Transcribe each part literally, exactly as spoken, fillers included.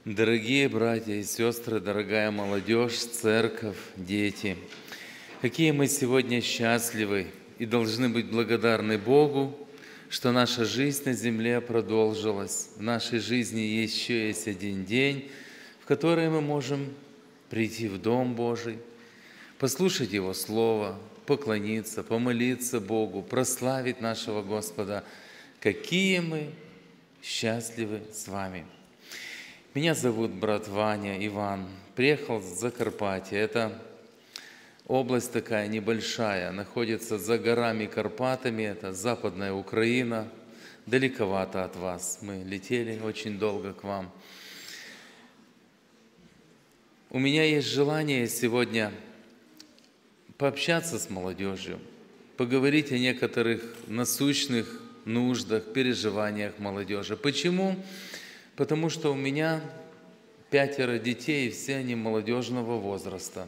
Дорогие братья и сестры, дорогая молодежь, церковь, дети, какие мы сегодня счастливы и должны быть благодарны Богу, что наша жизнь на земле продолжилась. В нашей жизни еще есть один день, в который мы можем прийти в Дом Божий, послушать Его Слово, поклониться, помолиться Богу, прославить нашего Господа. Какие мы счастливы с вами! Меня зовут брат Ваня, Иван. Приехал с Закарпатья. Это область такая небольшая, находится за горами Карпатами. Это западная Украина. Далековато от вас. Мы летели очень долго к вам. У меня есть желание сегодня пообщаться с молодежью, поговорить о некоторых насущных нуждах, переживаниях молодежи. Почему? Потому что у меня пятеро детей, и все они молодежного возраста.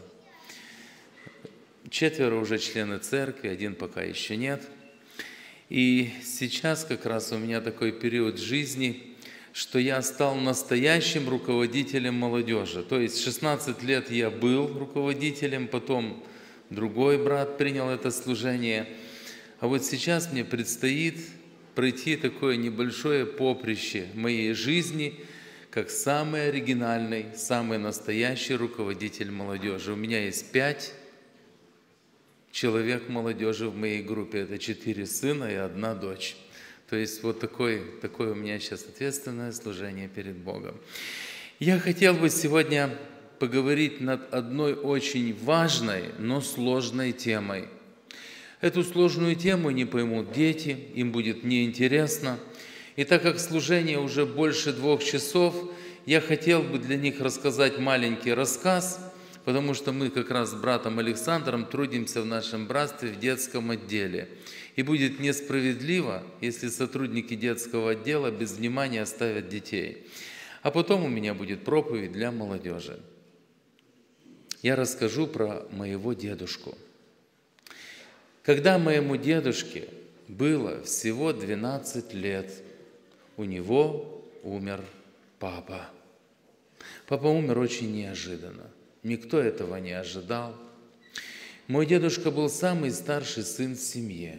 Четверо уже члены церкви, один пока еще нет. И сейчас как раз у меня такой период жизни, что я стал настоящим руководителем молодежи. То есть шестнадцать лет я был руководителем, потом другой брат принял это служение. А вот сейчас мне предстоит пройти такое небольшое поприще моей жизни, как самый оригинальный, самый настоящий руководитель молодежи. У меня есть пять человек молодежи в моей группе. Это четыре сына и одна дочь. То есть вот такое, такое у меня сейчас ответственное служение перед Богом. Я хотел бы сегодня поговорить над одной очень важной, но сложной темой. Эту сложную тему не поймут дети, им будет неинтересно. И так как служение уже больше двух часов, я хотел бы для них рассказать маленький рассказ, потому что мы как раз с братом Александром трудимся в нашем братстве в детском отделе. И будет несправедливо, если сотрудники детского отдела без внимания оставят детей. А потом у меня будет проповедь для молодежи. Я расскажу про моего дедушку. Когда моему дедушке было всего двенадцать лет, у него умер папа. Папа умер очень неожиданно. Никто этого не ожидал. Мой дедушка был самый старший сын в семье.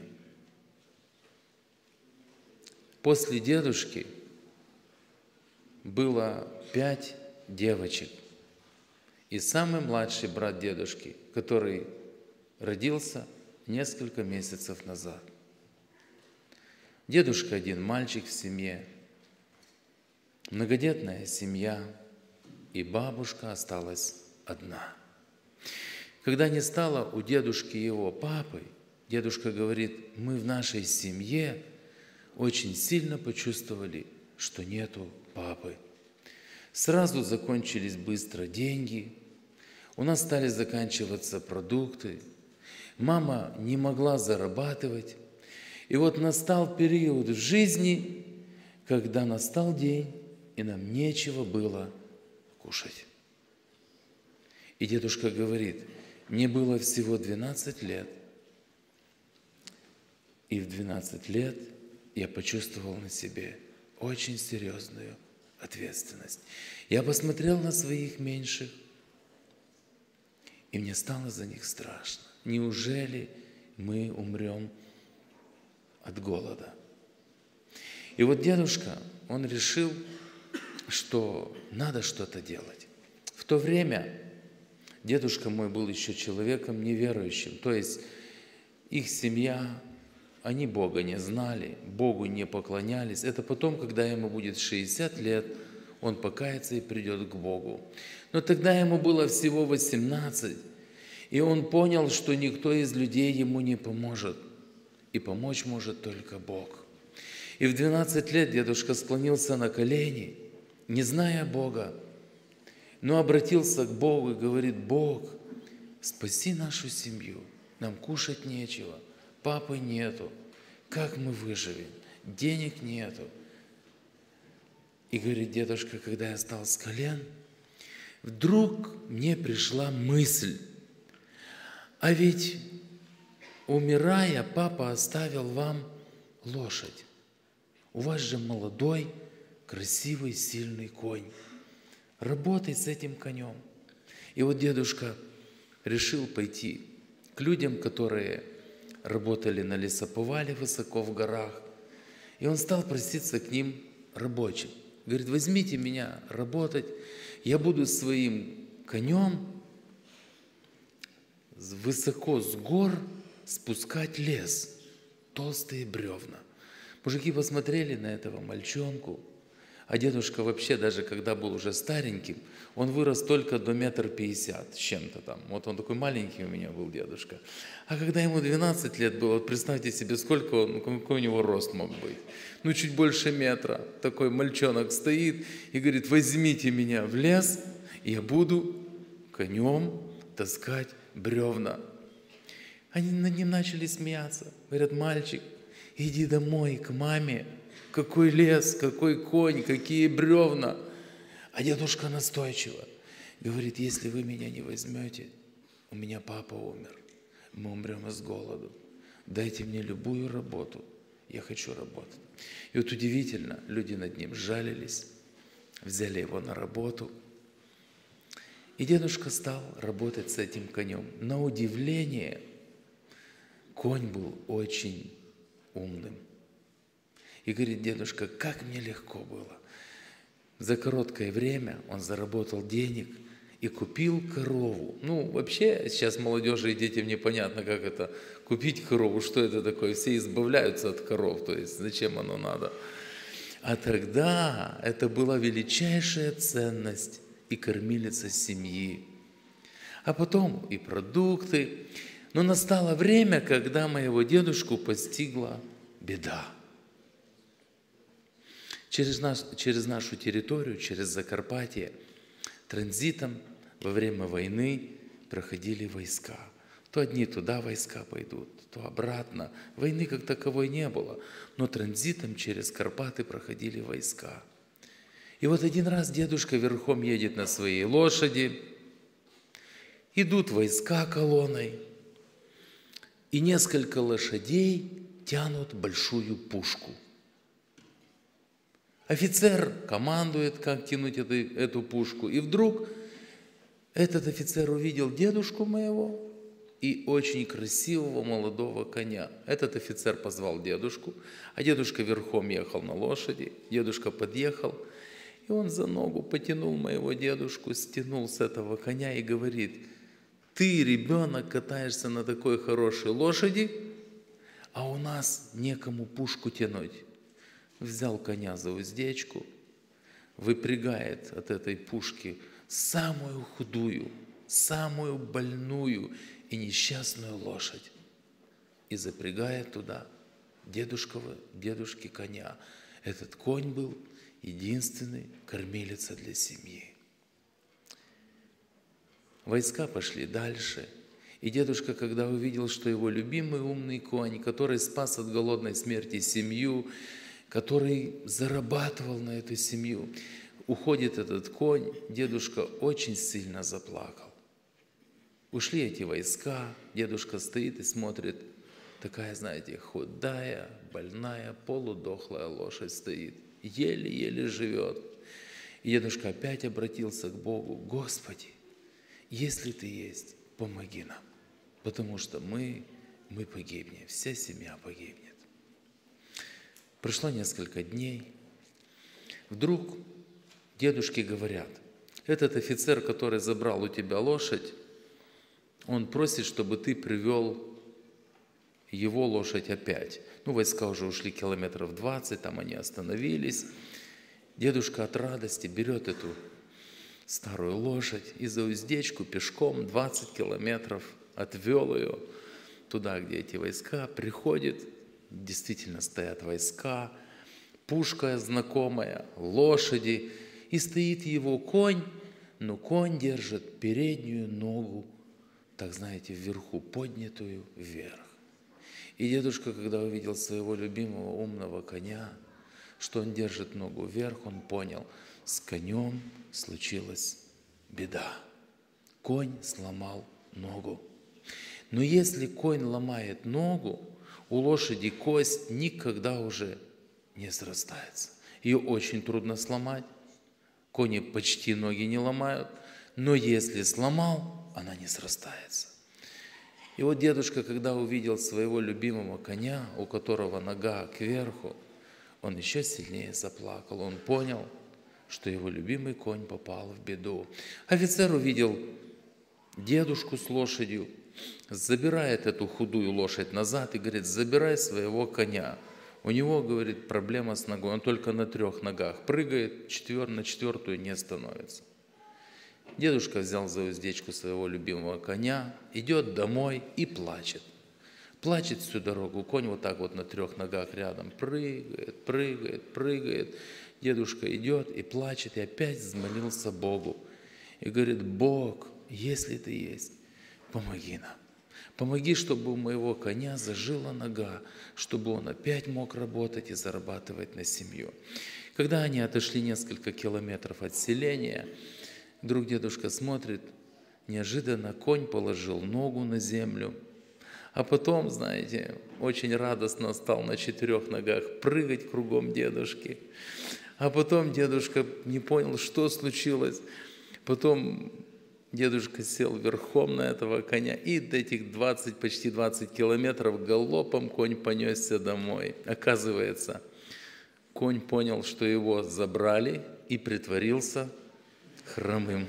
После дедушки было пять девочек. И самый младший брат дедушки, который родился несколько месяцев назад. Дедушка один мальчик в семье, многодетная семья, и бабушка осталась одна. Когда не стало у дедушки его папы, дедушка говорит: мы в нашей семье очень сильно почувствовали, что нету папы. Сразу закончились быстро деньги, у нас стали заканчиваться продукты, мама не могла зарабатывать. И вот настал период в жизни, когда настал день, и нам нечего было кушать. И дедушка говорит: мне было всего двенадцать лет, и в двенадцать лет я почувствовал на себе очень серьезную ответственность. Я посмотрел на своих меньших, и мне стало за них страшно. Неужели мы умрем от голода? И вот дедушка, он решил, что надо что-то делать. В то время дедушка мой был еще человеком неверующим, то есть их семья, они Бога не знали, Богу не поклонялись. Это потом, когда ему будет шестьдесят лет, он покается и придет к Богу. Но тогда ему было всего восемнадцать, и он понял, что никто из людей ему не поможет, и помочь может только Бог. И в двенадцать лет дедушка склонился на колени, не зная Бога, но обратился к Богу и говорит: Бог, спаси нашу семью, нам кушать нечего, папы нету, как мы выживем, денег нету. И говорит дедушка: когда я встал с колен, вдруг мне пришла мысль: а ведь, умирая, папа оставил вам лошадь. У вас же молодой, красивый, сильный конь. работай с этим конем. И вот дедушка решил пойти к людям, которые работали на лесоповале высоко в горах. И он стал проситься к ним рабочим. Говорит, возьмите меня работать, я буду своим конем высоко с гор спускать лес, толстые бревна. Мужики посмотрели на этого мальчонку, а дедушка вообще, даже когда был уже стареньким, он вырос только до метра пятьдесят с чем-то там. Вот он такой маленький у меня был дедушка. А когда ему двенадцать лет было, вот представьте себе, сколько он, какой у него рост мог быть. Ну, чуть больше метра. Такой мальчонок стоит и говорит, возьмите меня в лес, и я буду конем таскать бревна. Они над ним начали смеяться. Говорят, мальчик, иди домой к маме. Какой лес, какой конь, какие бревна. А дедушка настойчиво говорит, если вы меня не возьмете, у меня папа умер, мы умрем с голоду. Дайте мне любую работу, я хочу работать. И вот удивительно, люди над ним сжалились, взяли его на работу. И дедушка стал работать с этим конем. На удивление, конь был очень умным. И говорит, дедушка, как мне легко было. За короткое время он заработал денег и купил корову. Ну, вообще, сейчас молодежи и детям непонятно, как это купить корову, что это такое. Все избавляются от коров, то есть зачем оно надо. А тогда это была величайшая ценность и кормилица семьи. А потом и продукты. Но настало время, когда моего дедушку постигла беда. Через, наш, через нашу территорию, через Закарпатье, транзитом во время войны проходили войска. То одни туда войска пойдут, то обратно. Войны как таковой не было, но транзитом через Карпаты проходили войска. И вот один раз дедушка верхом едет на своей лошади, идут войска колонной, и несколько лошадей тянут большую пушку. Офицер командует, как тянуть эту, эту пушку. И вдруг этот офицер увидел дедушку моего и очень красивого молодого коня. Этот офицер позвал дедушку, а дедушка верхом ехал на лошади. Дедушка подъехал, и он за ногу потянул моего дедушку, стянул с этого коня и говорит, ты, ребенок, катаешься на такой хорошей лошади, а у нас некому пушку тянуть. Взял коня за уздечку, выпрягает от этой пушки самую худую, самую больную и несчастную лошадь и запрягает туда дедушкова, дедушки коня. Этот конь был единственный кормилица для семьи. Войска пошли дальше, и дедушка, когда увидел, что его любимый умный конь, который спас от голодной смерти семью, который зарабатывал на эту семью. Уходит этот конь, дедушка очень сильно заплакал. Ушли эти войска, дедушка стоит и смотрит, такая, знаете, худая, больная, полудохлая лошадь стоит, еле-еле живет. И дедушка опять обратился к Богу, Господи, если Ты есть, помоги нам, потому что мы, мы погибнем, вся семья погибнет. Прошло несколько дней. Вдруг дедушке говорят, этот офицер, который забрал у тебя лошадь, он просит, чтобы ты привел его лошадь опять. Ну, войска уже ушли километров двадцать, там они остановились. Дедушка от радости берет эту старую лошадь и за уздечку пешком двадцать километров отвел ее туда, где эти войска, приходит. Действительно стоят войска, пушка знакомая, лошади, и стоит его конь, но конь держит переднюю ногу, так знаете, вверху, поднятую вверх. И дедушка, когда увидел своего любимого умного коня, что он держит ногу вверх, он понял, с конем случилась беда. Конь сломал ногу. Но если конь ломает ногу, у лошади кость никогда уже не срастается. Ее очень трудно сломать, Кони почти ноги не ломают, но если сломал, она не срастается. И вот дедушка, когда увидел своего любимого коня, у которого нога кверху, он еще сильнее заплакал. Он понял, что его любимый конь попал в беду. Офицер увидел дедушку с лошадью, забирает эту худую лошадь назад и говорит: забирай своего коня. У него, говорит, проблема с ногой, он только на трех ногах прыгает, четвер, на четвертую не становится. Дедушка взял за уздечку своего любимого коня, идет домой и плачет. Плачет всю дорогу, конь вот так вот на трех ногах рядом прыгает, прыгает, прыгает. Дедушка идет и плачет, и опять взмолился Богу. И говорит: Бог, если Ты есть, помоги нам. Помоги, чтобы у моего коня зажила нога, чтобы он опять мог работать и зарабатывать на семью. Когда они отошли несколько километров от селения, вдруг дедушка смотрит, неожиданно конь положил ногу на землю, а потом, знаете, очень радостно стал на четырех ногах прыгать кругом дедушки. А потом дедушка не понял, что случилось. Потом дедушка сел верхом на этого коня, и до этих двадцать, почти двадцать километров галопом конь понесся домой. Оказывается, конь понял, что его забрали, и притворился хромым,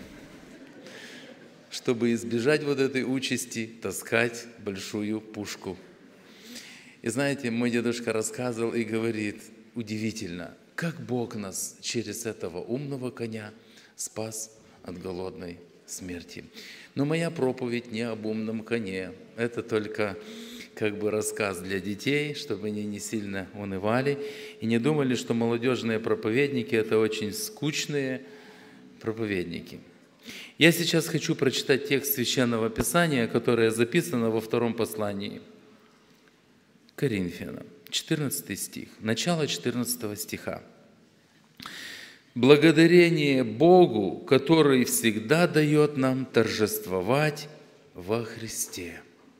чтобы избежать вот этой участи, таскать большую пушку. И знаете, мой дедушка рассказывал и говорит: удивительно, как Бог нас через этого умного коня спас от голодной смерти. Но моя проповедь не об умном коне. Это только как бы рассказ для детей, чтобы они не сильно унывали и не думали, что молодежные проповедники – это очень скучные проповедники. Я сейчас хочу прочитать текст Священного Писания, которое записано во втором послании к Коринфянам, четырнадцатый стих, начало четырнадцатого стиха. «Благодарение Богу, который всегда дает нам торжествовать во Христе».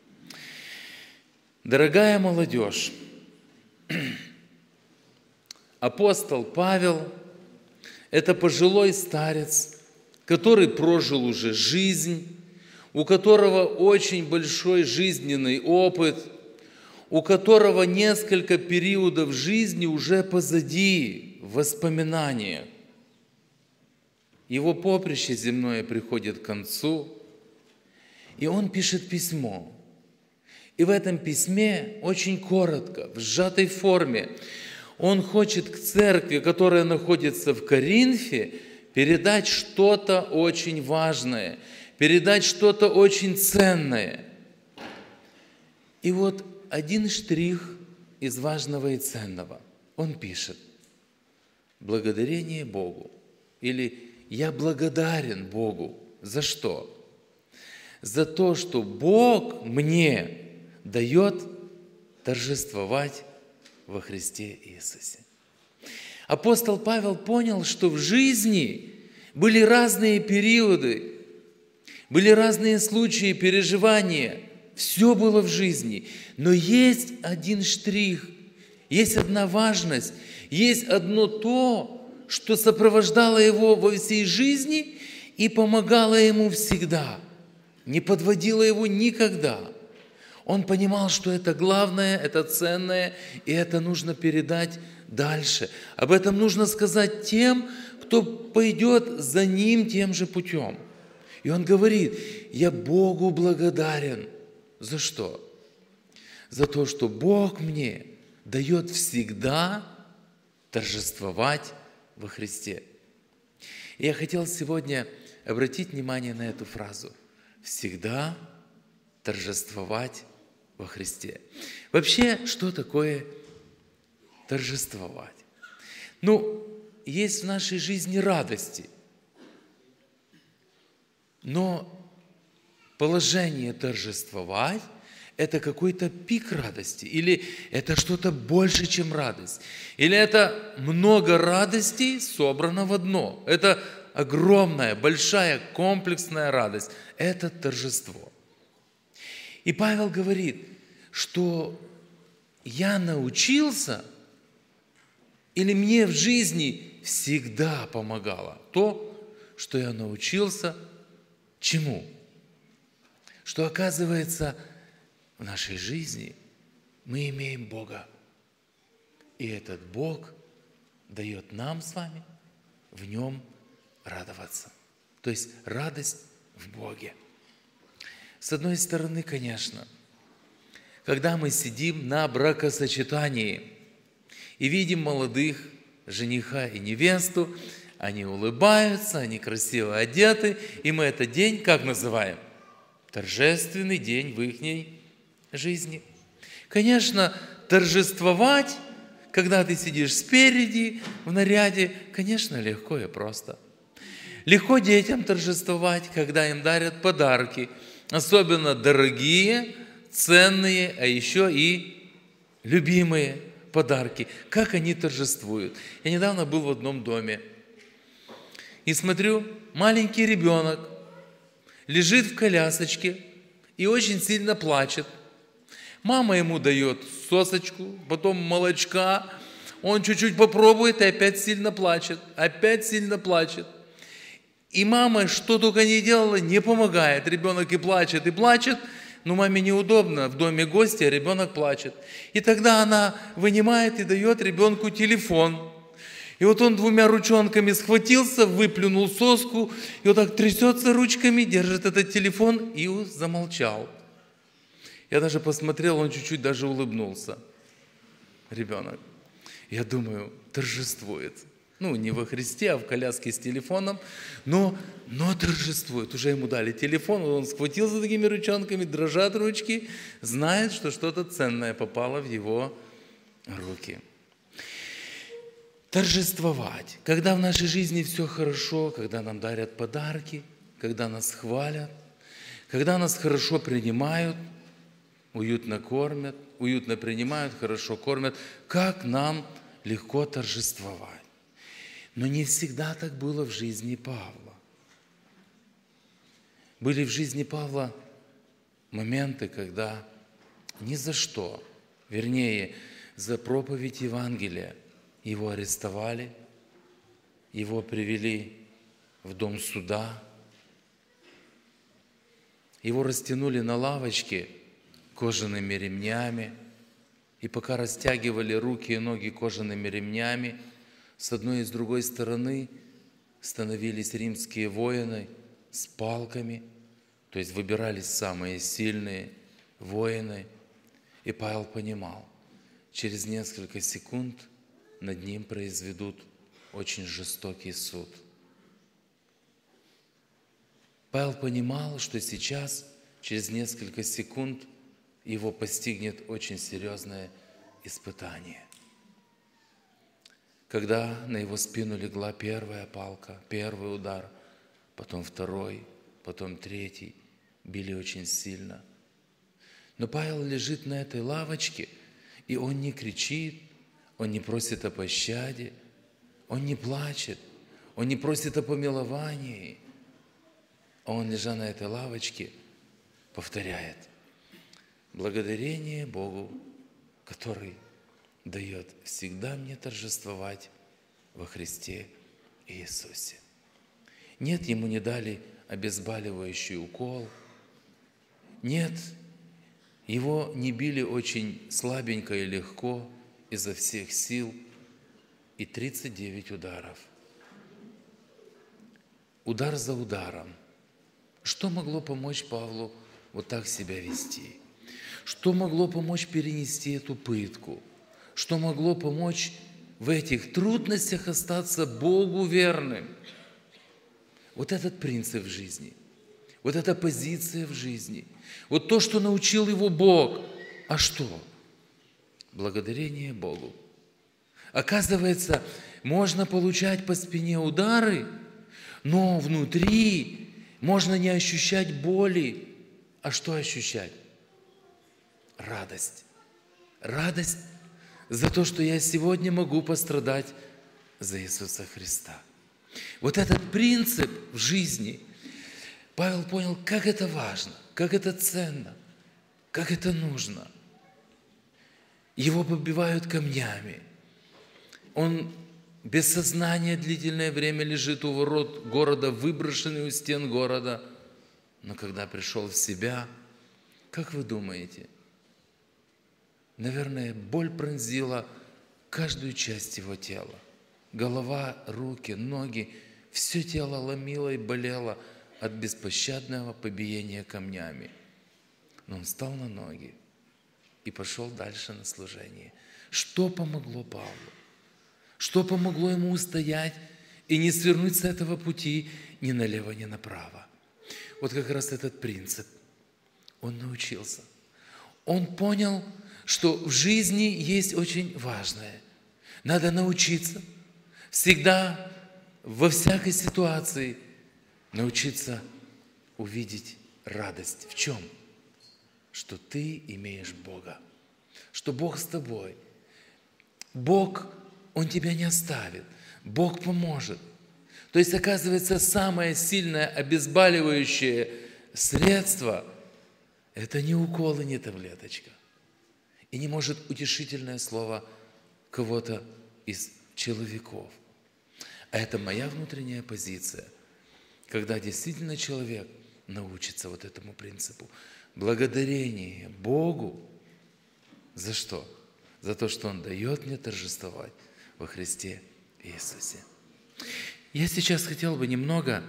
Дорогая молодежь, апостол Павел – это пожилой старец, который прожил уже жизнь, у которого очень большой жизненный опыт, у которого несколько периодов жизни уже позади, в воспоминаниях. Его поприще земное приходит к концу, и он пишет письмо. И в этом письме очень коротко, в сжатой форме, он хочет к церкви, которая находится в Коринфе, передать что-то очень важное, передать что-то очень ценное. И вот один штрих из важного и ценного. Он пишет: благодарение Богу, или я благодарен Богу. За что? За то, что Бог мне дает торжествовать во Христе Иисусе. Апостол Павел понял, что в жизни были разные периоды, были разные случаи, переживания. Все было в жизни. Но есть один штрих, есть одна важность, есть одно то, что сопровождало его во всей жизни и помогало ему всегда, не подводило его никогда. Он понимал, что это главное, это ценное, и это нужно передать дальше. Об этом нужно сказать тем, кто пойдет за ним тем же путем. И он говорит: я Богу благодарен. За что? За то, что Бог мне дает всегда торжествовать во Христе. И я хотел сегодня обратить внимание на эту фразу: всегда торжествовать во Христе. Вообще, что такое торжествовать? Ну, есть в нашей жизни радости, но положение торжествовать – это какой-то пик радости, или это что-то больше, чем радость, или это много радостей собрано в одно. Это огромная, большая, комплексная радость. Это торжество. И Павел говорит, что я научился, или мне в жизни всегда помогало то, что я научился чему? Что, оказывается, в нашей жизни мы имеем Бога. И этот Бог дает нам с вами в Нем радоваться. То есть радость в Боге. С одной стороны, конечно, когда мы сидим на бракосочетании и видим молодых жениха и невесту, они улыбаются, они красиво одеты, и мы этот день как называем? Торжественный день в их жизни. Конечно, торжествовать, когда ты сидишь спереди, в наряде, конечно, легко и просто. Легко детям торжествовать, когда им дарят подарки, особенно дорогие, ценные, а еще и любимые подарки. Как они торжествуют. Я недавно был в одном доме и смотрю, маленький ребенок лежит в колясочке и очень сильно плачет. Мама ему дает сосочку, потом молочка, он чуть-чуть попробует и опять сильно плачет, опять сильно плачет. И мама, что только не делала, не помогает. Ребенок и плачет, и плачет, но маме неудобно, в доме гости, а ребенок плачет. И тогда она вынимает и дает ребенку телефон. И вот он двумя ручонками схватился, выплюнул соску, и вот так трясется ручками, держит этот телефон и замолчал. Я даже посмотрел, он чуть-чуть даже улыбнулся, ребенок. Я думаю, торжествует. Ну, не во Христе, а в коляске с телефоном, но, но торжествует. Уже ему дали телефон, он схватился такими ручонками, дрожат ручки, знает, что что-то ценное попало в его руки. Торжествовать. Когда в нашей жизни все хорошо, когда нам дарят подарки, когда нас хвалят, когда нас хорошо принимают, уютно кормят, уютно принимают, хорошо кормят, как нам легко торжествовать. Но не всегда так было в жизни Павла. Были в жизни Павла моменты, когда ни за что, вернее, за проповедь Евангелия его арестовали, его привели в дом суда, его растянули на лавочке кожаными ремнями, и пока растягивали руки и ноги кожаными ремнями, с одной и с другой стороны становились римские воины с палками, то есть выбирались самые сильные воины. И Павел понимал, через несколько секунд над ним произведут очень жестокий суд. Павел понимал, что сейчас, через несколько секунд, его постигнет очень серьезное испытание. Когда на его спину легла первая палка, первый удар, потом второй, потом третий, били очень сильно. Но Павел лежит на этой лавочке, и он не кричит, он не просит о пощаде, он не плачет, он не просит о помиловании. А он, лежа на этой лавочке, повторяет: благодарение Богу, который дает всегда мне торжествовать во Христе Иисусе. Нет, ему не дали обезболивающий укол. Нет, его не били очень слабенько и легко, изо всех сил, и тридцать девять ударов. Удар за ударом. Что могло помочь Павлу вот так себя вести? Что могло помочь перенести эту пытку? Что могло помочь в этих трудностях остаться Богу верным? Вот этот принцип в жизни, вот эта позиция в жизни, вот то, что научил его Бог. А что? Благодарение Богу. Оказывается, можно получать по спине удары, но внутри можно не ощущать боли. А что ощущать? Радость. Радость за то, что я сегодня могу пострадать за Иисуса Христа. Вот этот принцип в жизни, Павел понял, как это важно, как это ценно, как это нужно. Его побивают камнями. Он без сознания длительное время лежит у ворот города, выброшенный у стен города. Но когда пришел в себя, как вы думаете, наверное, боль пронзила каждую часть его тела. Голова, руки, ноги, все тело ломило и болело от беспощадного побиения камнями. Но он встал на ноги и пошел дальше на служение. Что помогло Павлу? Что помогло ему устоять и не свернуть с этого пути ни налево, ни направо? Вот как раз этот принцип. Он научился. Он понял, что в жизни есть очень важное. Надо научиться всегда, во всякой ситуации, научиться увидеть радость. В чем? Что ты имеешь Бога. Что Бог с тобой. Бог, Он тебя не оставит. Бог поможет. То есть, оказывается, самое сильное обезболивающее средство – это не укол и не таблеточка. И не может утешительное слово кого-то из человеков. А это моя внутренняя позиция, когда действительно человек научится вот этому принципу. Благодарение Богу за что? За то, что Он дает мне торжествовать во Христе Иисусе. Я сейчас хотел бы немного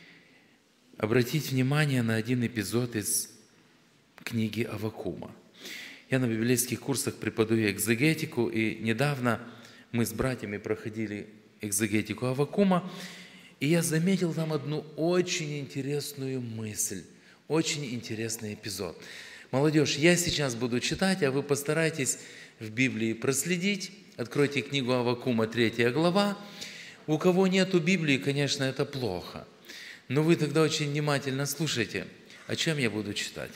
обратить внимание на один эпизод из книги Аввакума. Я на библейских курсах преподаю экзегетику, и недавно мы с братьями проходили экзегетику Аввакума, и я заметил там одну очень интересную мысль, очень интересный эпизод. Молодежь, я сейчас буду читать, а вы постарайтесь в Библии проследить. Откройте книгу Аввакума, третья глава. У кого нету Библии, конечно, это плохо. Но вы тогда очень внимательно слушайте, о чем я буду читать.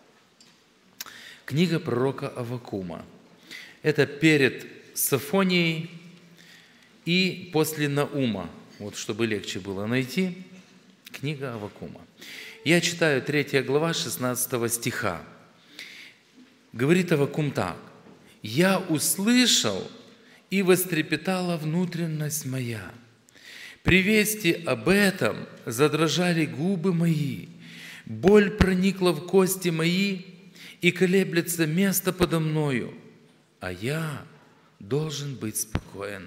Книга пророка Аввакума. Это перед Софонией и после Наума. Вот, чтобы легче было найти. Книга Аввакума. Я читаю третья глава шестнадцатого стиха. Говорит Аввакум так. «Я услышал, и вострепетала внутренность моя. При вести об этом задрожали губы мои, боль проникла в кости мои, и колеблется место подо мною, а я должен быть спокоен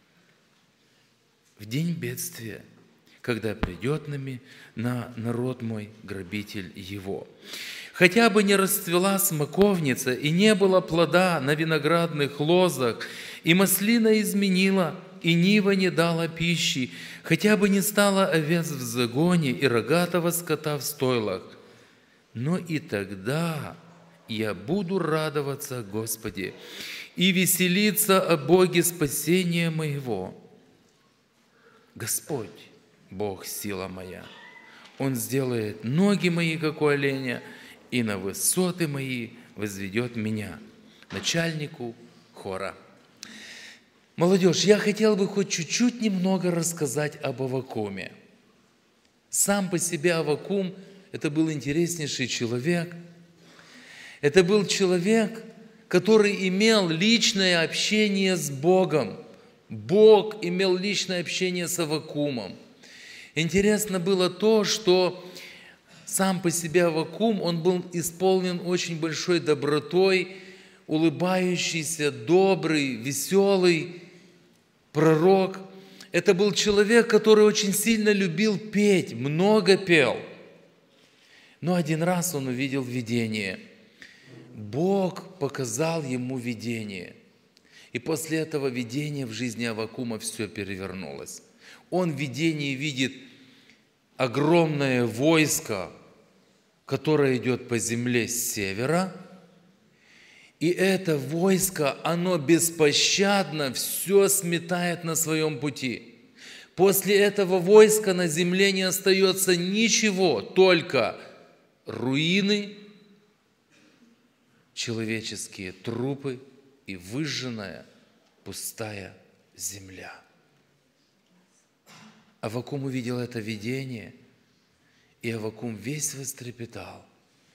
в день бедствия, когда придет нами на народ мой грабитель его. Хотя бы не расцвела смоковница, и не было плода на виноградных лозах, и маслина изменила, и нива не дала пищи, хотя бы не стало овец в загоне и рогатого скота в стойлах. Но и тогда я буду радоваться Господе и веселиться о Боге спасения моего. Господь, Бог, сила моя, Он сделает ноги мои, как у оленя, и на высоты мои возведет меня». Начальнику хора. Молодежь, я хотел бы хоть чуть-чуть немного рассказать об Аввакуме. Сам по себе Аввакум – это был интереснейший человек. Это был человек, который имел личное общение с Богом. Бог имел личное общение с Аввакумом. Интересно было то, что сам по себе Аввакум, он был исполнен очень большой добротой, улыбающийся, добрый, веселый пророк. Это был человек, который очень сильно любил петь, много пел. Но один раз он увидел видение. Бог показал ему видение. И после этого видения в жизни Аввакума все перевернулось. Он в видении видит огромное войско, которое идет по земле с севера. И это войско, оно беспощадно все сметает на своем пути. После этого войска на земле не остается ничего, только руины, человеческие трупы и выжженная пустая земля. Аввакум увидел это видение, и Аввакум весь вострепетал.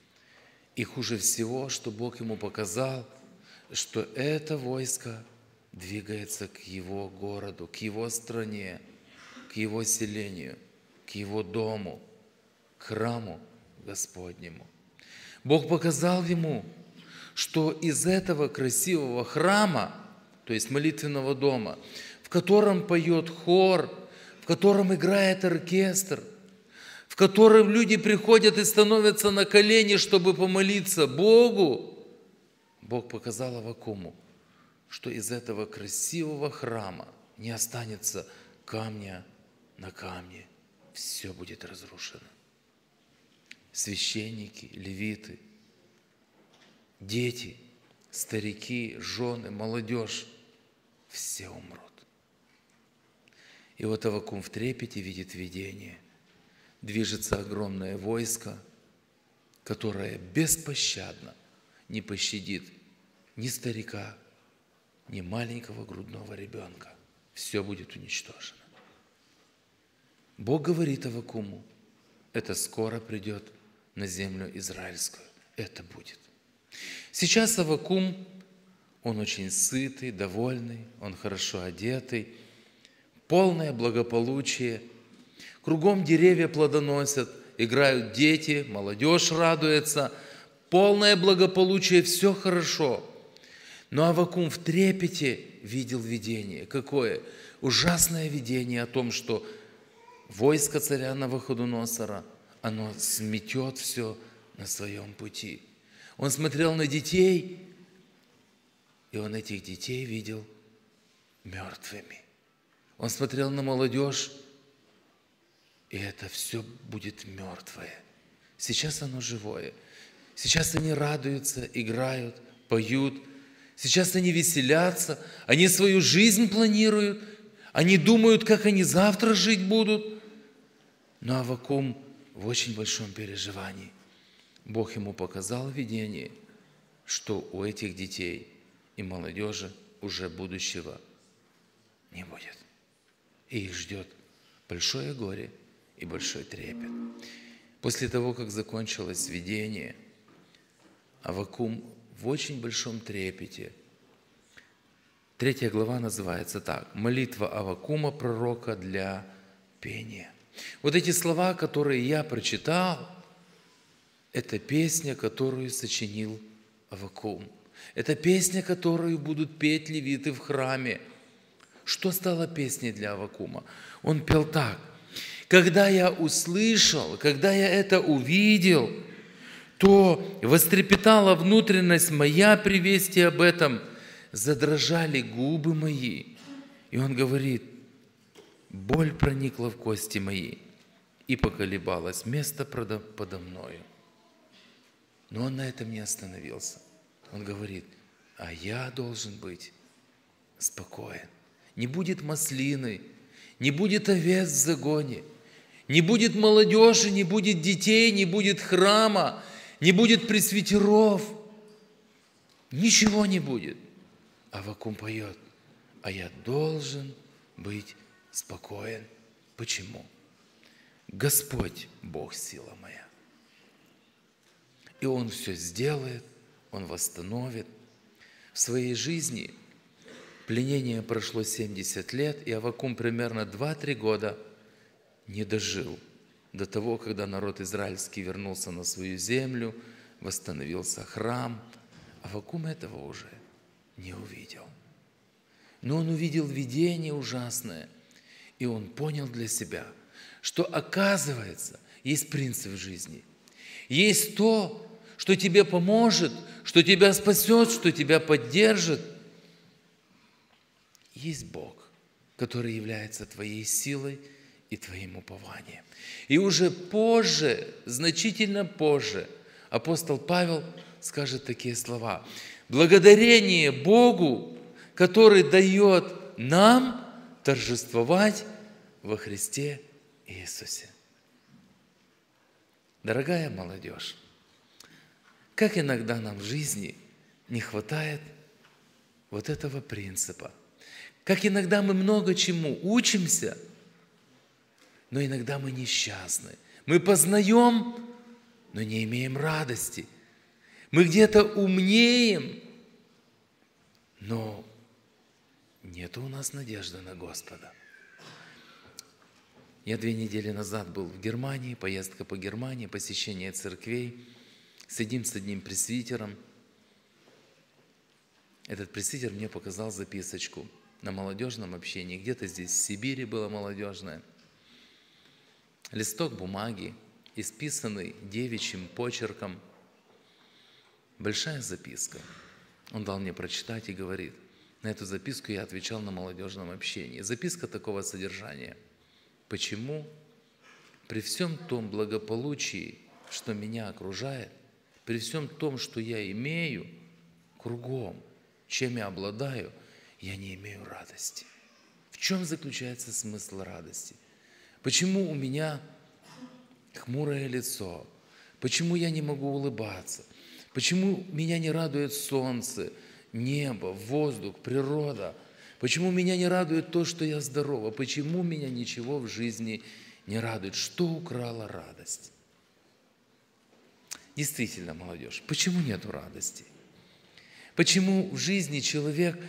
И хуже всего, что Бог ему показал, что это войско двигается к Его городу, к Его стране, к Его селению, к Его дому, к храму Господнему. Бог показал ему, что из этого красивого храма, то есть молитвенного дома, в котором поет хор, в котором играет оркестр, в котором люди приходят и становятся на колени, чтобы помолиться Богу, Бог показал Аввакуму, что из этого красивого храма не останется камня на камне. Все будет разрушено. Священники, левиты, дети, старики, жены, молодежь – все умрут. И вот Аввакум в трепете видит видение. Движется огромное войско, которое беспощадно не пощадит ни старика, ни маленького грудного ребенка. Все будет уничтожено. Бог говорит Аввакуму, это скоро придет на землю израильскую. Это будет. Сейчас Аввакум, он очень сытый, довольный, он хорошо одетый, полное благополучие. Кругом деревья плодоносят, играют дети, молодежь радуется, полное благополучие, все хорошо. Но Аввакум в трепете видел видение. Какое? Ужасное видение о том, что войско царя Навуходоносора, оно сметет все на своем пути. Он смотрел на детей, и он этих детей видел мертвыми. Он смотрел на молодежь, и это все будет мертвое. Сейчас оно живое. Сейчас они радуются, играют, поют. Сейчас они веселятся, они свою жизнь планируют, они думают, как они завтра жить будут. Но Аввакум в очень большом переживании. Бог ему показал видение, что у этих детей и молодежи уже будущего не будет. И их ждет большое горе и большой трепет. После того, как закончилось видение, Аввакум в очень большом трепете. Третья глава называется так: «Молитва Аввакума, пророка, для пения». Вот эти слова, которые я прочитал, это песня, которую сочинил Аввакум. Это песня, которую будут петь левиты в храме. Что стало песней для Аввакума? Он пел так: «Когда я услышал, когда я это увидел, то вострепетала внутренность моя при вести об этом, задрожали губы мои». И он говорит: «Боль проникла в кости мои, и поколебалось место подо мною». Но он на этом не остановился. Он говорит: а я должен быть спокоен. Не будет маслины, не будет овец в загоне, не будет молодежи, не будет детей, не будет храма, не будет пресвитеров. Ничего не будет. Аввакум поет: а я должен быть спокоен. Почему? Господь, Бог, сила моя. И Он все сделает, Он восстановит. В своей жизни пленение прошло семьдесят лет, и Аввакум примерно два-три года не дожил до того, когда народ израильский вернулся на свою землю, восстановился храм. Аввакум этого уже не увидел. Но он увидел видение ужасное, и он понял для себя, что, оказывается, есть принцип в жизни. Есть то, что тебе поможет, что тебя спасет, что тебя поддержит. Есть Бог, который является твоей силой и твоим упованием. И уже позже, значительно позже, апостол Павел скажет такие слова: «Благодарение Богу, который дает нам торжествовать во Христе Иисусе». Дорогая молодежь, как иногда нам в жизни не хватает вот этого принципа. Как иногда мы много чему учимся, но иногда мы несчастны. Мы познаем, но не имеем радости. Мы где-то умнеем, но нет у нас надежды на Господа. Я две недели назад был в Германии, поездка по Германии, посещение церквей. Сидим с одним пресвитером. Этот пресвитер мне показал записочку на молодежном общении. Где-то здесь, в Сибири, было молодежное. Листок бумаги, исписанный девичьим почерком. Большая записка. Он дал мне прочитать и говорит, на эту записку я отвечал на молодежном общении. Записка такого содержания. Почему при всем том благополучии, что меня окружает, при всем том, что я имею кругом, чем я обладаю, я не имею радости? В чем заключается смысл радости? Почему у меня хмурое лицо? Почему я не могу улыбаться? Почему меня не радует солнце, небо, воздух, природа? Почему меня не радует то, что я здорова? Почему меня ничего в жизни не радует? Что украло радость? Действительно, молодежь, почему нету радости? Почему в жизни человек,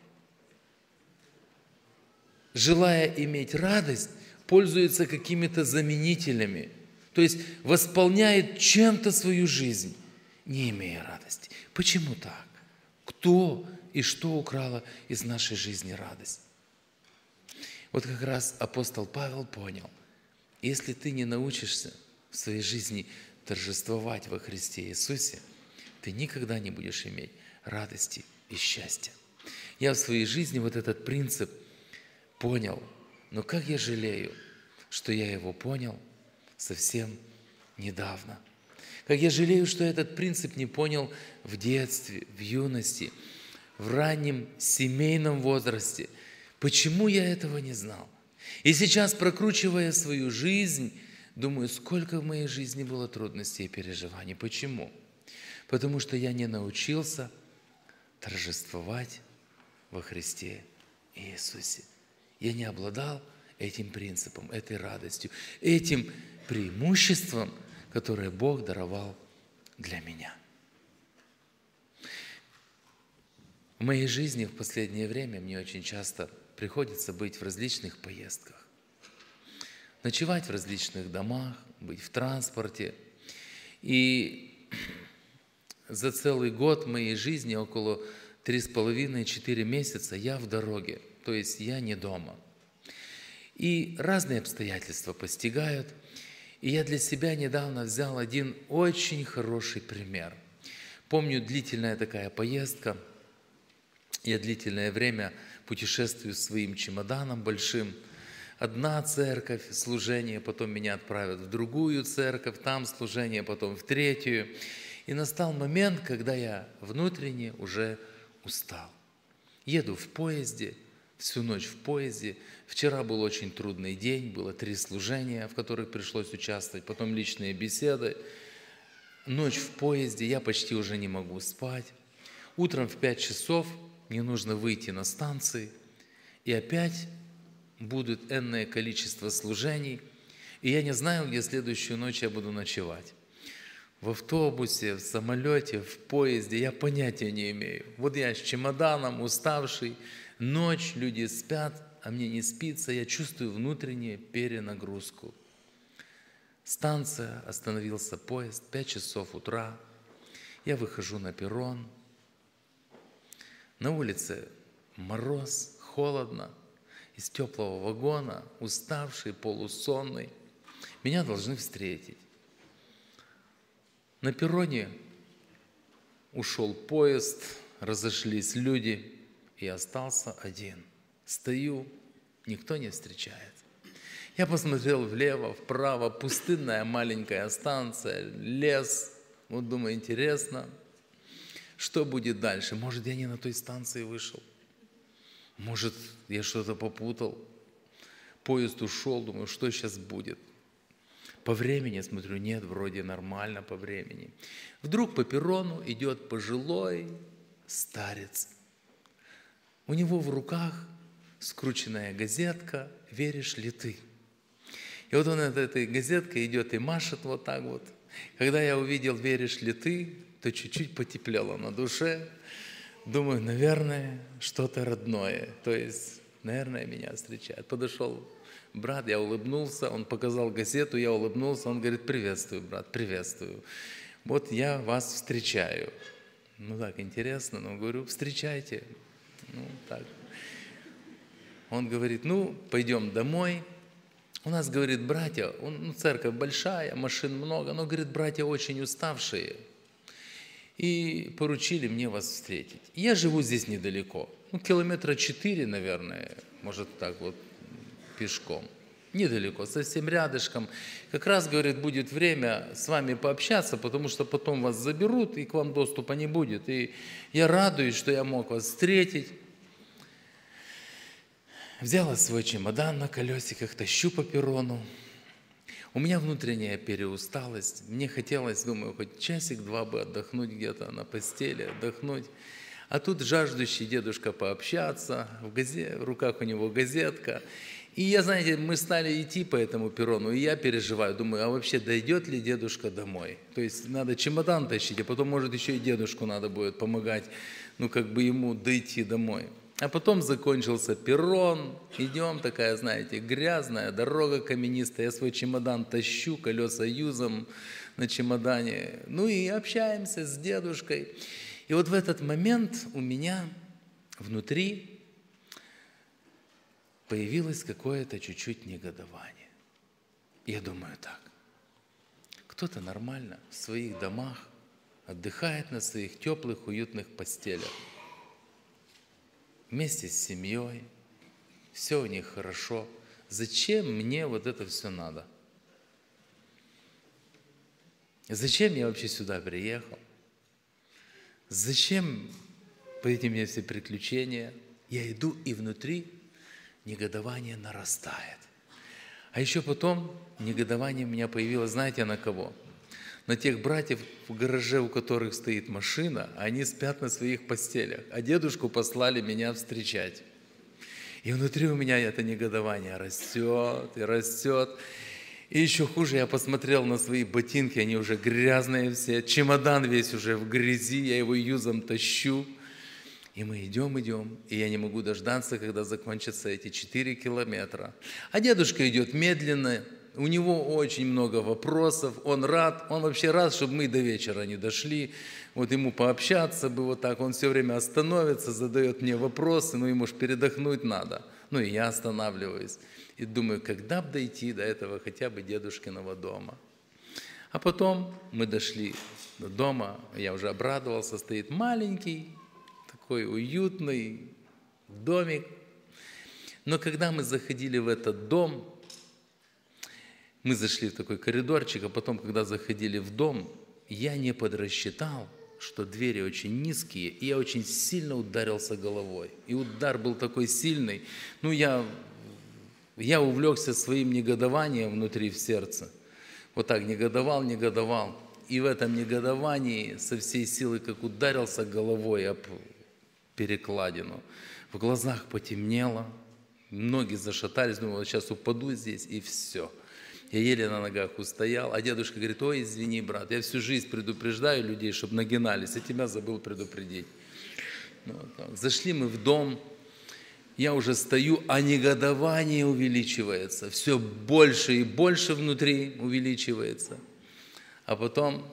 желая иметь радость, пользуется какими-то заменителями, то есть восполняет чем-то свою жизнь, не имея радости? Почему так? Кто и что украло из нашей жизни радость? Вот как раз апостол Павел понял, если ты не научишься в своей жизни торжествовать во Христе Иисусе, ты никогда не будешь иметь радости и счастья. Я в своей жизни вот этот принцип понял, но как я жалею, что я его понял совсем недавно. Как я жалею, что я этот принцип не понял в детстве, в юности, в раннем семейном возрасте. Почему я этого не знал? И сейчас, прокручивая свою жизнь, думаю, сколько в моей жизни было трудностей и переживаний. Почему? Потому что я не научился торжествовать во Христе Иисусе. Я не обладал этим принципом, этой радостью, этим преимуществом, которое Бог даровал для меня. В моей жизни в последнее время мне очень часто приходится быть в различных поездках. Ночевать в различных домах, быть в транспорте. И за целый год моей жизни, около три с половиной-четыре месяца, я в дороге, то есть я не дома. И разные обстоятельства постигают. И я для себя недавно взял один очень хороший пример. Помню, длительная такая поездка. Я длительное время путешествую с своим чемоданом большим. Одна церковь, служение, потом меня отправят в другую церковь, там служение, потом в третью. И настал момент, когда я внутренне уже устал. Еду в поезде, всю ночь в поезде. Вчера был очень трудный день, было три служения, в которых пришлось участвовать, потом личные беседы. Ночь в поезде, я почти уже не могу спать. Утром в пять часов мне нужно выйти на станции, и опять будет энное количество служений, и я не знаю, где следующую ночь я буду ночевать. В автобусе, в самолете, в поезде, я понятия не имею. Вот я с чемоданом, уставший, ночь, люди спят, а мне не спится, я чувствую внутреннюю перенагрузку. Станция, остановился поезд, пять часов утра, я выхожу на перрон, на улице мороз, холодно, из теплого вагона, уставший, полусонный, меня должны встретить. На перроне ушел поезд, разошлись люди, и остался один. Стою, никто не встречает. Я посмотрел влево, вправо, пустынная маленькая станция, лес. Вот думаю, интересно, что будет дальше? Может, я не на той станции вышел? Может, я что-то попутал? Поезд ушел, думаю, что сейчас будет? По времени, смотрю, нет, вроде нормально по времени. Вдруг по перрону идет пожилой старец. У него в руках скрученная газетка «Веришь ли ты?». И вот он этой газеткой идет и машет вот так вот. Когда я увидел «Веришь ли ты?», то чуть-чуть потеплело на душе. Думаю, наверное, что-то родное. То есть, наверное, меня встречают. Подошел брат, я улыбнулся, он показал газету, я улыбнулся, он говорит: приветствую, брат, приветствую. Вот я вас встречаю. Ну так, интересно, но говорю: встречайте. Ну так. Он говорит: ну, пойдем домой. У нас, говорит, братья, он, ну, церковь большая, машин много, но, говорит, братья очень уставшие. И поручили мне вас встретить. Я живу здесь недалеко, ну, километра четыре, наверное, может так вот, пешком. Недалеко, совсем рядышком. Как раз, говорит, будет время с вами пообщаться, потому что потом вас заберут, и к вам доступа не будет. И я радуюсь, что я мог вас встретить. Взяла свой чемодан на колесиках, тащу по перрону. У меня внутренняя переусталость. Мне хотелось, думаю, хоть часик-два бы отдохнуть где-то на постели, отдохнуть. А тут жаждущий дедушка пообщаться, в, газе... в руках у него газетка. И я, знаете, мы стали идти по этому перрону, и я переживаю, думаю, а вообще дойдет ли дедушка домой? То есть надо чемодан тащить, а потом, может, еще и дедушку надо будет помогать, ну, как бы ему дойти домой. А потом закончился перрон, идем, такая, знаете, грязная, дорога каменистая, я свой чемодан тащу, колеса юзом на чемодане, ну и общаемся с дедушкой. И вот в этот момент у меня внутри появилось какое-то чуть-чуть негодование. Я думаю так, кто-то нормально в своих домах отдыхает на своих теплых, уютных постелях, вместе с семьей, все у них хорошо. Зачем мне вот это все надо? Зачем я вообще сюда приехал? Зачем по этим мне все приключения? Я иду, и внутри негодование нарастает. А еще потом негодование у меня появилось, знаете, на кого? На тех братьев, в гараже у которых стоит машина, они спят на своих постелях, а дедушку послали меня встречать. И внутри у меня это негодование растет и растет. И еще хуже, я посмотрел на свои ботинки, они уже грязные все, чемодан весь уже в грязи, я его юзом тащу. И мы идем, идем, и я не могу дождаться, когда закончатся эти четыре километра. А дедушка идет медленно, у него очень много вопросов, он рад, он вообще рад, чтобы мы до вечера не дошли, вот ему пообщаться бы вот так, он все время остановится, задает мне вопросы, ну ему ж передохнуть надо. Ну и я останавливаюсь и думаю, когда бы дойти до этого хотя бы дедушкиного дома. А потом мы дошли до дома, я уже обрадовался, стоит маленький, такой уютный домик. Но когда мы заходили в этот дом, мы зашли в такой коридорчик, а потом, когда заходили в дом, я не подрасчитал, что двери очень низкие, и я очень сильно ударился головой. И удар был такой сильный, ну я, я увлекся своим негодованием внутри в сердце. Вот так негодовал, негодовал. И в этом негодовании со всей силы, как ударился головой об перекладину, в глазах потемнело, ноги зашатались, думал, вот сейчас упаду здесь, и все. Я еле на ногах устоял, а дедушка говорит, ой, извини, брат, я всю жизнь предупреждаю людей, чтобы нагинались, а тебя забыл предупредить. Ну, вот так. Зашли мы в дом, я уже стою, а негодование увеличивается, все больше и больше внутри увеличивается. А потом,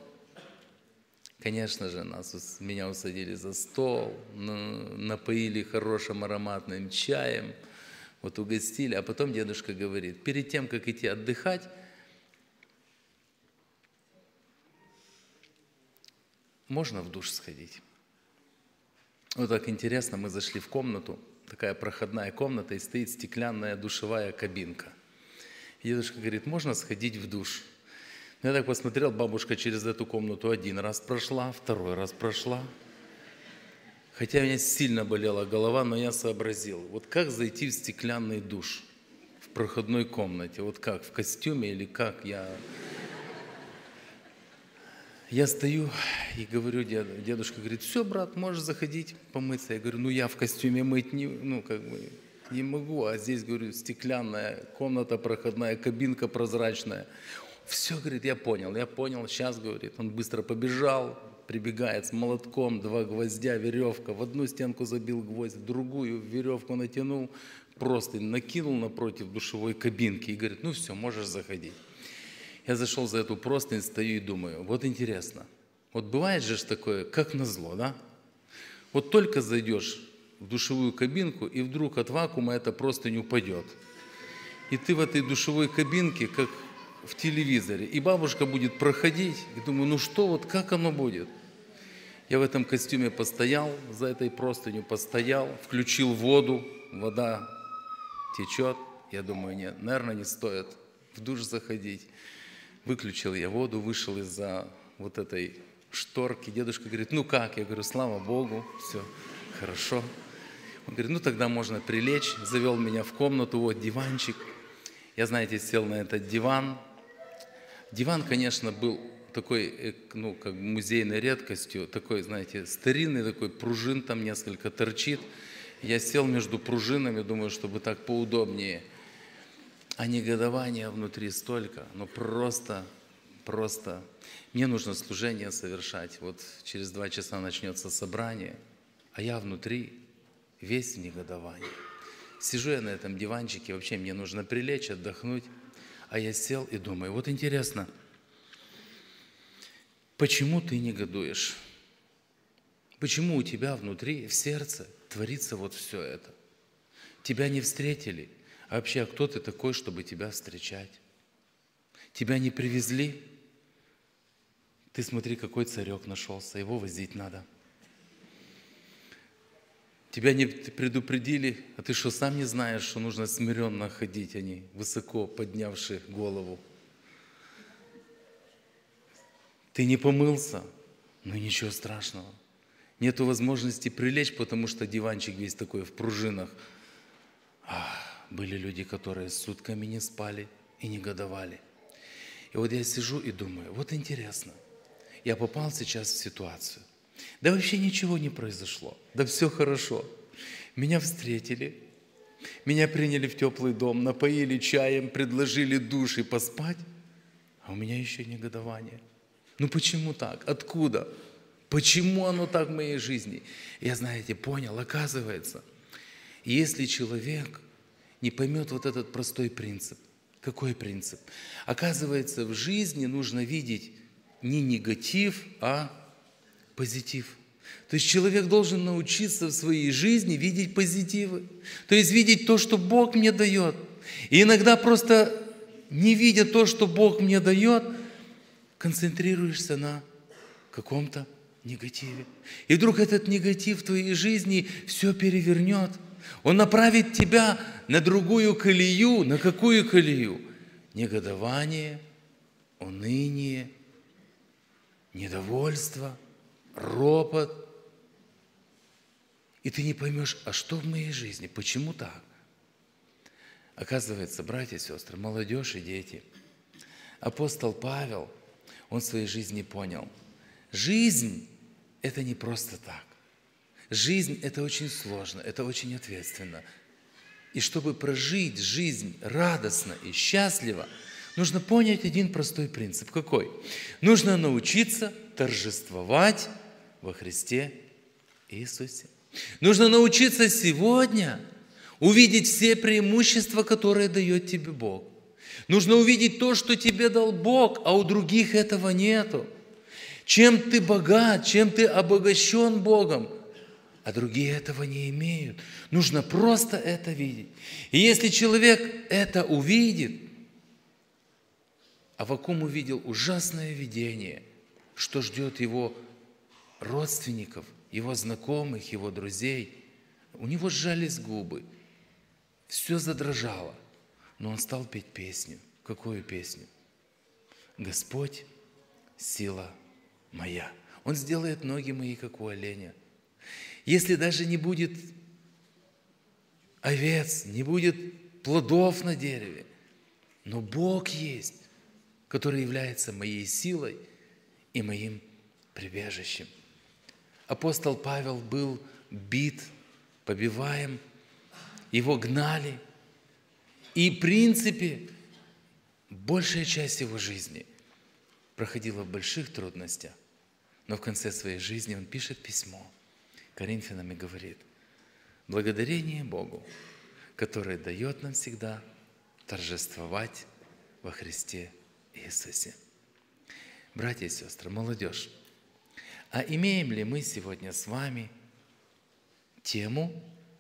конечно же, нас, меня усадили за стол, напоили хорошим ароматным чаем, вот угостили, а потом дедушка говорит, перед тем, как идти отдыхать, можно в душ сходить. Вот так интересно, мы зашли в комнату, такая проходная комната, и стоит стеклянная душевая кабинка. И дедушка говорит, можно сходить в душ? Я так посмотрел, бабушка через эту комнату один раз прошла, второй раз прошла. Хотя у меня сильно болела голова, но я сообразил, вот как зайти в стеклянный душ в проходной комнате, вот как, в костюме или как, я... Я стою и говорю, дедушка говорит, все, брат, можешь заходить помыться. Я говорю, ну я в костюме мыть не, ну, как бы, не могу, а здесь, говорю, стеклянная комната проходная, кабинка прозрачная. Все, говорит, я понял, я понял, сейчас, говорит, он быстро побежал, прибегает с молотком, два гвоздя, веревка. В одну стенку забил гвоздь, в другую веревку натянул, простынь накинул напротив душевой кабинки и говорит: ну все, можешь заходить. Я зашел за эту простынь, стою и думаю: вот интересно, вот бывает же такое, как назло, да? Вот только зайдешь в душевую кабинку, и вдруг от вакуума эта простынь упадет. И ты в этой душевой кабинке, как в телевизоре, и бабушка будет проходить, и думаю: ну что, вот как оно будет? Я в этом костюме постоял, за этой простынью постоял, включил воду, вода течет. Я думаю: нет, наверное, не стоит в душ заходить. Выключил я воду, вышел из-за вот этой шторки. Дедушка говорит: ну как? Я говорю: слава Богу, все хорошо. Он говорит: ну тогда можно прилечь. Завел меня в комнату, вот диванчик. Я, знаете, сел на этот диван. Диван, конечно, был такой, ну, как музейной редкостью, такой, знаете, старинный такой, пружин там несколько торчит. Я сел между пружинами, думаю, чтобы так поудобнее. А негодования внутри столько, ну просто, просто. Мне нужно служение совершать. Вот через два часа начнется собрание, а я внутри весь в негодовании. Сижу я на этом диванчике, вообще мне нужно прилечь, отдохнуть. А я сел и думаю: вот интересно, почему ты негодуешь? Почему у тебя внутри, в сердце творится вот все это? Тебя не встретили. А вообще, а кто ты такой, чтобы тебя встречать? Тебя не привезли? Ты смотри, какой царек нашелся, его возить надо. Тебя не предупредили, а ты что, сам не знаешь, что нужно смиренно ходить, а не высоко поднявши голову? Ты не помылся? Ну ничего страшного. Нету возможности прилечь, потому что диванчик весь такой в пружинах. Ах, были люди, которые сутками не спали и негодовали. И вот я сижу и думаю: вот интересно, я попал сейчас в ситуацию. Да вообще ничего не произошло. Да все хорошо. Меня встретили, меня приняли в теплый дом, напоили чаем, предложили душ и поспать, а у меня еще негодование. Ну почему так? Откуда? Почему оно так в моей жизни? Я, знаете, понял, оказывается, если человек не поймет вот этот простой принцип. Какой принцип? Оказывается, в жизни нужно видеть не негатив, а позитив. То есть человек должен научиться в своей жизни видеть позитивы. То есть видеть то, что Бог мне дает. И иногда просто не видя то, что Бог мне дает, концентрируешься на каком-то негативе. И вдруг этот негатив в твоей жизни все перевернет. Он направит тебя на другую колею. На какую колею? Негодование, уныние, недовольство, ропот. И ты не поймешь, а что в моей жизни? Почему так? Оказывается, братья и сестры, молодежь и дети, апостол Павел, он в своей жизни понял, жизнь – это не просто так. Жизнь – это очень сложно, это очень ответственно. И чтобы прожить жизнь радостно и счастливо, нужно понять один простой принцип. Какой? Нужно научиться торжествовать во Христе Иисусе. Нужно научиться сегодня увидеть все преимущества, которые дает тебе Бог. Нужно увидеть то, что тебе дал Бог, а у других этого нету. Чем ты богат, чем ты обогащен Богом, а другие этого не имеют. Нужно просто это видеть. И если человек это увидит, Аввакум увидел ужасное видение, что ждет его родственников, его знакомых, его друзей. У него сжались губы, все задрожало, но он стал петь песню. Какую песню? «Господь, сила моя». Он сделает ноги мои, как у оленя. Если даже не будет овец, не будет плодов на дереве, но Бог есть, который является моей силой и моим прибежищем. Апостол Павел был бит, побиваем, его гнали. И в принципе, большая часть его жизни проходила в больших трудностях. Но в конце своей жизни он пишет письмо Коринфянам и говорит: благодарение Богу, который дает нам всегда торжествовать во Христе Иисусе. Братья и сестры, молодежь, а имеем ли мы сегодня с вами тему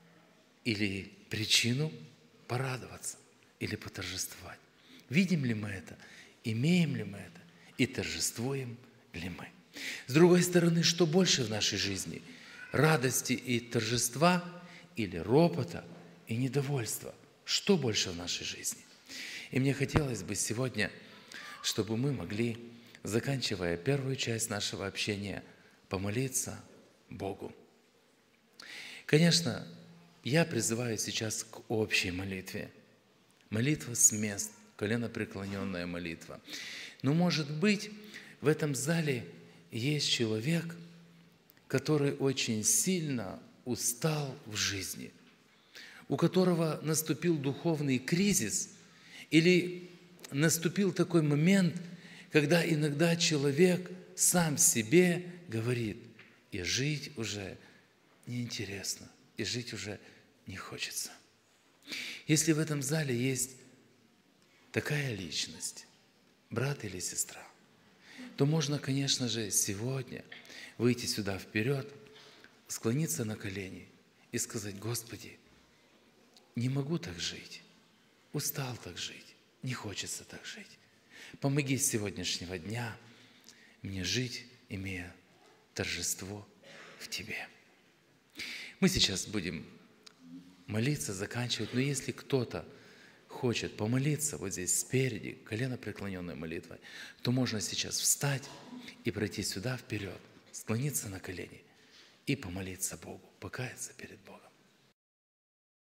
или причину порадоваться или поторжествовать? Видим ли мы это? Имеем ли мы это? И торжествуем ли мы? С другой стороны, что больше в нашей жизни? Радости и торжества или ропота и недовольства? Что больше в нашей жизни? И мне хотелось бы сегодня, чтобы мы могли, заканчивая первую часть нашего общения, помолиться Богу. Конечно, я призываю сейчас к общей молитве. Молитва с мест, коленопреклоненная молитва. Но, может быть, в этом зале есть человек, который очень сильно устал в жизни, у которого наступил духовный кризис, или наступил такой момент, когда иногда человек сам себе говорит: и жить уже неинтересно, и жить уже не хочется. Если в этом зале есть такая личность, брат или сестра, то можно, конечно же, сегодня выйти сюда вперед, склониться на колени и сказать: Господи, не могу так жить, устал так жить, не хочется так жить. Помоги с сегодняшнего дня мне жить, имея торжество в Тебе. Мы сейчас будем молиться, заканчивать, но если кто-то хочет помолиться вот здесь спереди, коленопреклоненной молитвой, то можно сейчас встать и пройти сюда вперед, склониться на колени и помолиться Богу, покаяться перед Богом.